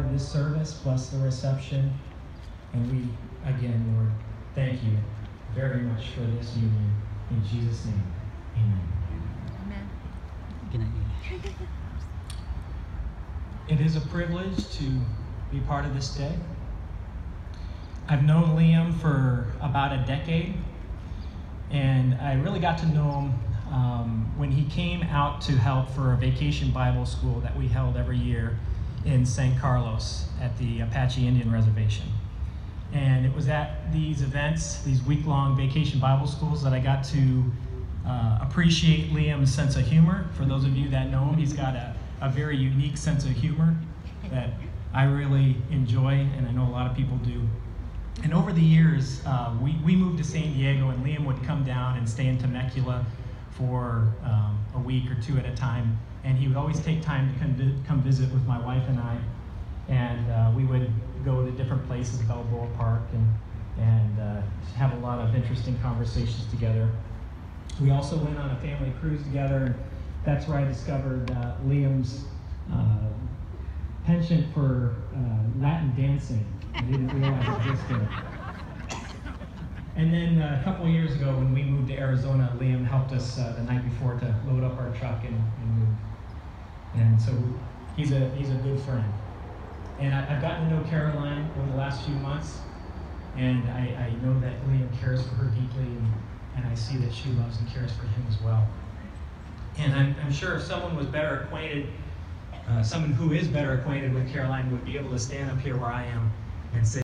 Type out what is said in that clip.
of this service. Bless the reception. And we, again, Lord, thank you very much for this union. In Jesus' name, amen. Amen. Good night. It is a privilege to be part of this day. I've known Liam for about a decade, and I really got to know him when he came out to help for a vacation Bible school that we held every year in San Carlos at the Apache Indian Reservation. And it was at these events, these week-long vacation Bible schools, that I got to appreciate Liam's sense of humor. For those of you that know him, he's got a very unique sense of humor that I really enjoy, and I know a lot of people do. And over the years, we moved to San Diego, and Liam would come down and stay in Temecula for a week or two at a time. And he would always take time to come visit with my wife and I. And we would go to different places, Balboa Park, and have a lot of interesting conversations together. We also went on a family cruise together, and that's where I discovered Liam's penchant for Latin dancing. I didn't realize it existed. And then a couple of years ago, when we moved to Arizona, Liam helped us the night before to load up our truck and move. And so he's a good friend. And I've gotten to know Caroline over the last few months, and I know that Liam cares for her deeply, and I see that she loves and cares for him as well. And I'm sure if someone was better acquainted, someone who is better acquainted with Caroline would be able to stand up here where I am and say,